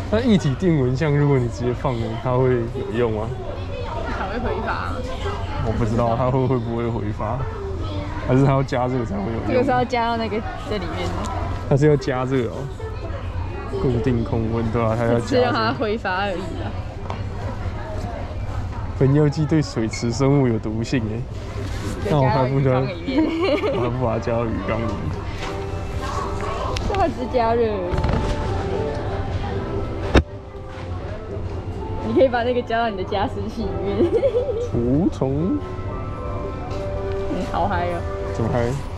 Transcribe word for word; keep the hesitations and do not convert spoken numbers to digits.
那液体电蚊香，如果你直接放，它会有用吗？ 它会挥发。 我不知道它会会不会挥发，还是它要加热才会有用？ 这个是要加到那个在里面的。 它是要加热哦，固定控温对吧？它要加热。 是让它挥发而已啦。 喷药剂对水池生物有毒性哎，那我还不能，我还不把它加到鱼缸里。 这它只加热而已。你可以把那个加到你的加湿器里面。 除虫。 嗯，好嗨哦！ 怎么嗨？